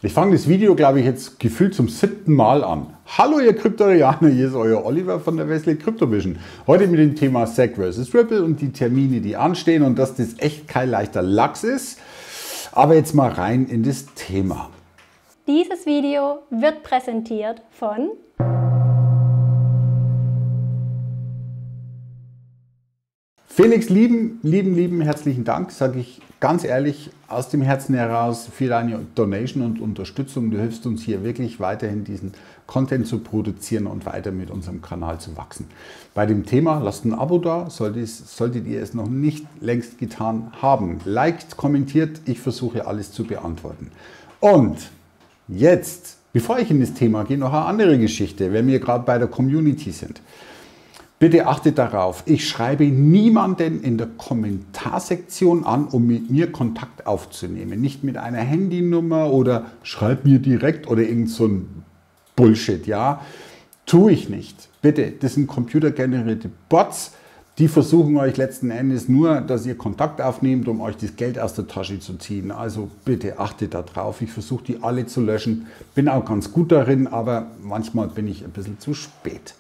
Ich fange das Video, glaube ich, jetzt gefühlt zum 7. Mal an. Hallo ihr Kryptorianer, hier ist euer Oliver von der Wesley Crypto-Vision. Heute mit dem Thema SEC vs. Ripple und die Termine, die anstehen und dass das echt kein leichter Lachs ist. Aber jetzt mal rein in das Thema. Dieses Video wird präsentiert von Felix, lieben herzlichen Dank, sage ich ganz ehrlich aus dem Herzen heraus für deine Donation und Unterstützung. Du hilfst uns hier wirklich weiterhin diesen Content zu produzieren und weiter mit unserem Kanal zu wachsen. Bei dem Thema lasst ein Abo da, solltet ihr es noch nicht längst getan haben. Liked, kommentiert, ich versuche alles zu beantworten. Und jetzt, bevor ich in das Thema gehe, noch eine andere Geschichte, wenn wir gerade bei der Community sind. Bitte achtet darauf, ich schreibe niemanden in der Kommentarsektion an, um mit mir Kontakt aufzunehmen. Nicht mit einer Handynummer oder schreib mir direkt oder irgend so ein Bullshit, ja. Tue ich nicht. Bitte, das sind computergenerierte Bots, die versuchen euch letzten Endes nur, dass ihr Kontakt aufnehmt, um euch das Geld aus der Tasche zu ziehen. Also bitte achtet darauf. Ich versuche die alle zu löschen. Bin auch ganz gut darin, aber manchmal bin ich ein bisschen zu spät.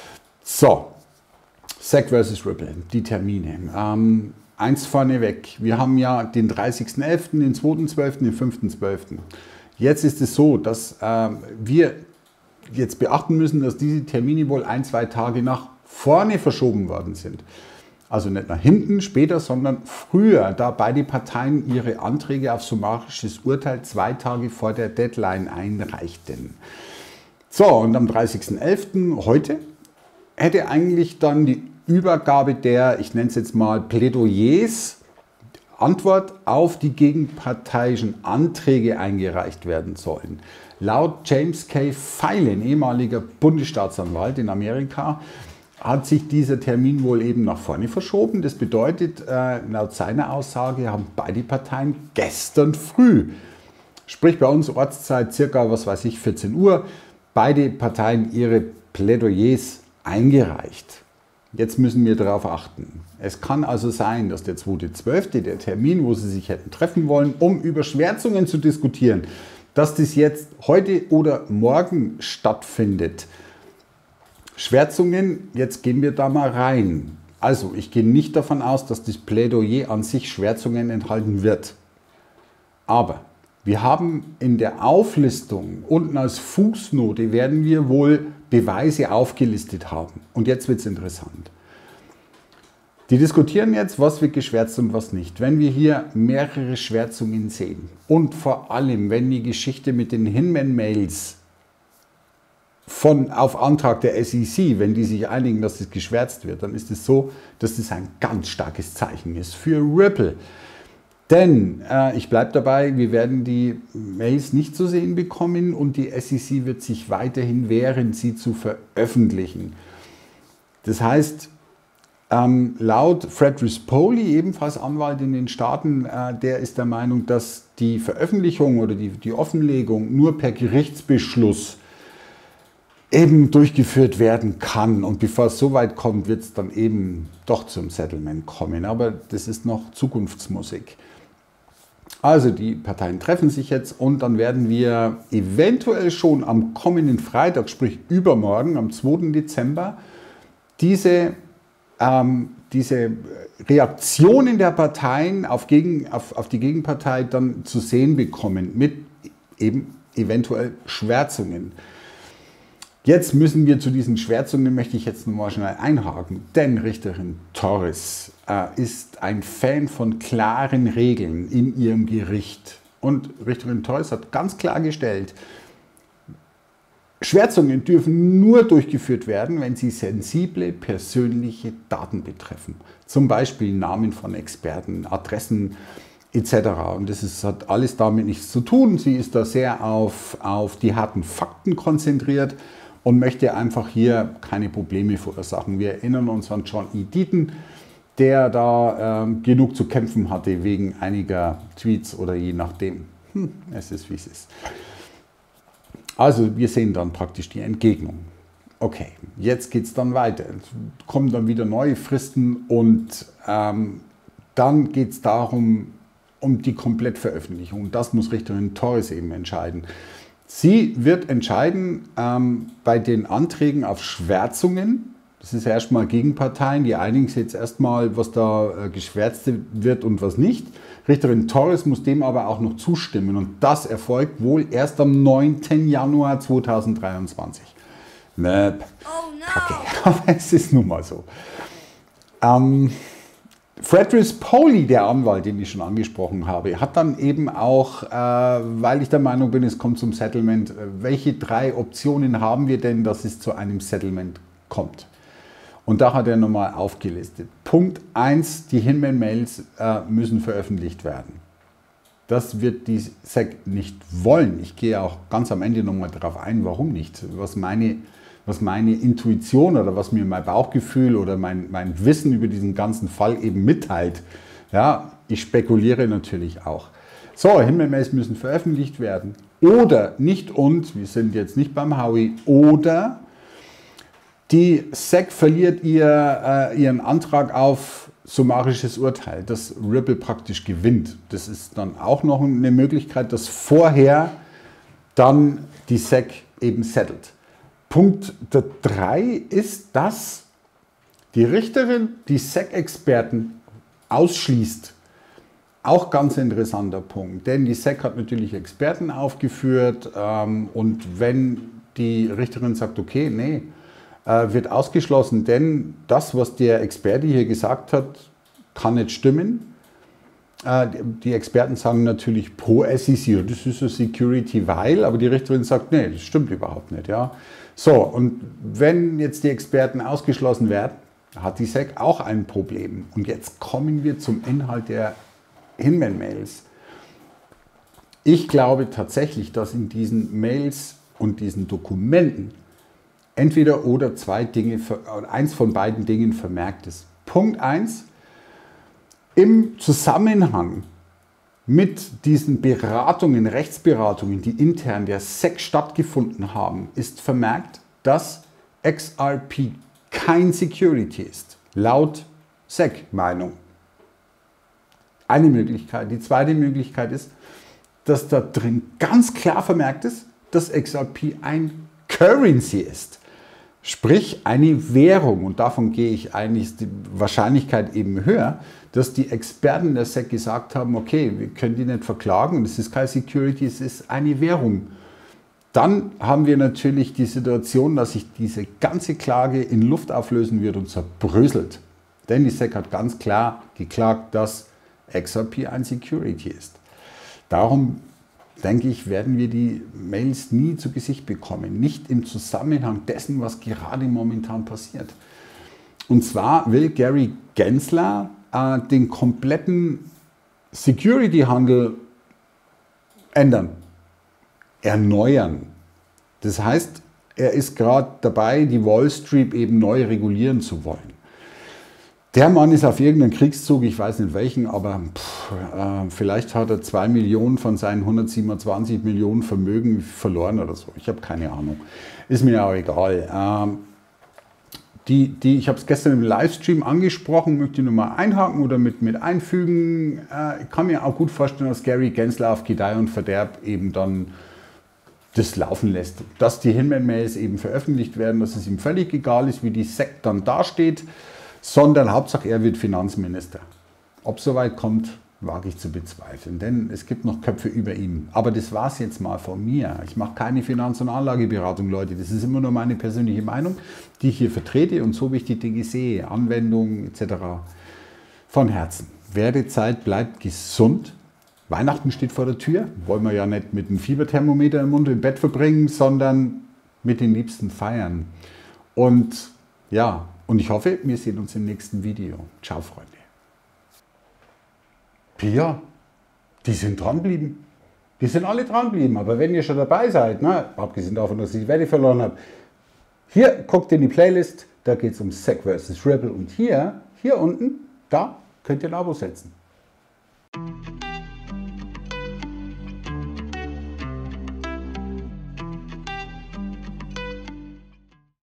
So. SEC vs. Ripple, die Termine. Eins vorneweg, wir haben ja den 30.11., den 2.12., den 5.12. Jetzt ist es so, dass wir jetzt beachten müssen, dass diese Termine wohl 1-2 Tage nach vorne verschoben worden sind. Also nicht nach hinten, später, sondern früher, da beide Parteien ihre Anträge auf summarisches Urteil 2 Tage vor der Deadline einreichten. So, und am 30.11., heute, hätte eigentlich dann die Übergabe der, ich nenne es jetzt mal Plädoyers, Antwort auf die gegenparteiischen Anträge eingereicht werden sollen. Laut James K. Phelan, ehemaliger Bundesstaatsanwalt in Amerika, hat sich dieser Termin wohl eben nach vorne verschoben. Das bedeutet, laut seiner Aussage haben beide Parteien gestern früh, sprich bei uns Ortszeit circa, was weiß ich, 14 Uhr, beide Parteien ihre Plädoyers eingereicht. Jetzt müssen wir darauf achten. Es kann also sein, dass der 2.12., der Termin, wo sie sich hätten treffen wollen, um über Schwärzungen zu diskutieren, dass das jetzt heute oder morgen stattfindet. Schwärzungen, jetzt gehen wir da mal rein. Also ich gehe nicht davon aus, dass das Plädoyer an sich Schwärzungen enthalten wird. Aber wir haben in der Auflistung unten als Fußnote werden wir wohl Beweise aufgelistet haben. Und jetzt wird es interessant. Die diskutieren jetzt, was wird geschwärzt und was nicht. Wenn wir hier mehrere Schwärzungen sehen und vor allem, wenn die Geschichte mit den Hinman-Mails auf Antrag der SEC, wenn die sich einigen, dass es geschwärzt wird, dann ist es so, dass das ein ganz starkes Zeichen ist für Ripple. Denn ich bleibe dabei, wir werden die Mails nicht zu sehen bekommen und die SEC wird sich weiterhin wehren, sie zu veröffentlichen. Das heißt, laut Fred Rispoli, ebenfalls Anwalt in den Staaten, der ist der Meinung, dass die Veröffentlichung oder die Offenlegung nur per Gerichtsbeschluss eben durchgeführt werden kann. Und bevor es so weit kommt, wird es dann eben doch zum Settlement kommen. Aber das ist noch Zukunftsmusik. Also die Parteien treffen sich jetzt und dann werden wir eventuell schon am kommenden Freitag, sprich übermorgen, am 2. Dezember, diese Reaktionen der Parteien auf die Gegenpartei dann zu sehen bekommen mit eben eventuell Schwärzungen. Jetzt müssen wir zu diesen Schwärzungen, möchte ich jetzt nochmal schnell einhaken, denn Richterin Torres ist ein Fan von klaren Regeln in ihrem Gericht. Und Richterin Torres hat ganz klar gestellt, Schwärzungen dürfen nur durchgeführt werden, wenn sie sensible persönliche Daten betreffen. Zum Beispiel Namen von Experten, Adressen etc. Und das hat alles damit nichts zu tun. Sie ist da sehr auf die harten Fakten konzentriert und möchte einfach hier keine Probleme verursachen. Wir erinnern uns an John E. Deaton, der da genug zu kämpfen hatte wegen einiger Tweets oder je nachdem. Es ist, wie es ist. Also wir sehen dann praktisch die Entgegnung. Okay, jetzt geht es dann weiter. Es kommen dann wieder neue Fristen und dann geht es darum, um die Komplettveröffentlichung. Das muss Richterin Torres eben entscheiden. Sie wird entscheiden bei den Anträgen auf Schwärzungen. Das ist erstmal Gegenparteien, die einigen sich jetzt erstmal, was da geschwärzt wird und was nicht. Richterin Torres muss dem aber auch noch zustimmen und das erfolgt wohl erst am 9. Januar 2023. Möp. Oh no. Kacke. Aber es ist nun mal so. Fred Rispoli, der Anwalt, den ich schon angesprochen habe, hat dann eben auch, weil ich der Meinung bin, es kommt zum Settlement, welche 3 Optionen haben wir denn, dass es zu einem Settlement kommt? Und da hat er nochmal aufgelistet. Punkt 1, die Hinman-Mails müssen veröffentlicht werden. Das wird die SEC nicht wollen. Ich gehe auch ganz am Ende nochmal darauf ein, warum nicht. Was meine Intuition oder was mir mein Bauchgefühl oder mein Wissen über diesen ganzen Fall eben mitteilt. Ja, ich spekuliere natürlich auch. So, Hinman-Mails müssen veröffentlicht werden. Oder nicht und, wir sind jetzt nicht beim Howie, oder die SEC verliert ihren Antrag auf summarisches Urteil, dass Ripple praktisch gewinnt. Das ist dann auch noch eine Möglichkeit, dass vorher dann die SEC eben settelt. Punkt 3 ist, dass die Richterin die SEC-Experten ausschließt. Auch ganz interessanter Punkt, denn die SEC hat natürlich Experten aufgeführt und wenn die Richterin sagt, okay, nee, wird ausgeschlossen, denn das, was der Experte hier gesagt hat, kann nicht stimmen. Die Experten sagen natürlich pro SEC, das ist eine Security, weil, aber die Richterin sagt, nee, das stimmt überhaupt nicht. Ja. So, und wenn jetzt die Experten ausgeschlossen werden, hat die SEC auch ein Problem. Und jetzt kommen wir zum Inhalt der Hinman-Mails. Ich glaube tatsächlich, dass in diesen Mails und diesen Dokumenten entweder oder eins von beiden Dingen vermerkt ist. Punkt 1, im Zusammenhang mit diesen Beratungen, Rechtsberatungen, die intern der SEC stattgefunden haben, ist vermerkt, dass XRP kein Security ist, laut SEC-Meinung. Eine Möglichkeit. Die zweite Möglichkeit ist, dass da drin ganz klar vermerkt ist, dass XRP ein Currency ist. Sprich eine Währung, und davon gehe ich eigentlich die Wahrscheinlichkeit eben höher, dass die Experten der SEC gesagt haben, okay, wir können die nicht verklagen, es ist keine Security, es ist eine Währung. Dann haben wir natürlich die Situation, dass sich diese ganze Klage in Luft auflösen wird und zerbröselt. Denn die SEC hat ganz klar geklagt, dass XRP ein Security ist. Darum denke ich, werden wir die Mails nie zu Gesicht bekommen. Nicht im Zusammenhang dessen, was gerade momentan passiert. Und zwar will Gary Gensler den kompletten Security-Handel ändern, erneuern. Das heißt, er ist gerade dabei, die Wall Street eben neu regulieren zu wollen. Der Mann ist auf irgendeinem Kriegszug, ich weiß nicht welchen, aber vielleicht hat er 2 Millionen von seinen 127 Millionen Vermögen verloren oder so. Ich habe keine Ahnung. Ist mir auch egal. Ich habe es gestern im Livestream angesprochen, möchte ich nur mal einhaken oder mit einfügen. Ich kann mir auch gut vorstellen, dass Gary Gensler auf Gedeih und Verderb eben dann das laufen lässt. Dass die Hinman-Mails eben veröffentlicht werden, dass es ihm völlig egal ist, wie die SEC dann dasteht, sondern Hauptsache er wird Finanzminister. Ob es soweit kommt, wage ich zu bezweifeln, denn es gibt noch Köpfe über ihm. Aber das war es jetzt mal von mir. Ich mache keine Finanz- und Anlageberatung, Leute. Das ist immer nur meine persönliche Meinung, die ich hier vertrete und so wie ich die Dinge sehe, Anwendungen etc. von Herzen. Werdezeit, bleibt gesund. Weihnachten steht vor der Tür. Wollen wir ja nicht mit einem Fieberthermometer im Mund im Bett verbringen, sondern mit den Liebsten feiern. Und ja, und ich hoffe, wir sehen uns im nächsten Video. Ciao, Freunde. Pia, die sind dranbleiben. Die sind alle dranbleiben. Aber wenn ihr schon dabei seid, abgesehen davon, dass ich die Wette verloren habe, hier guckt in die Playlist, da geht es um SEC vs. Ripple. Und hier unten, da könnt ihr ein Abo setzen.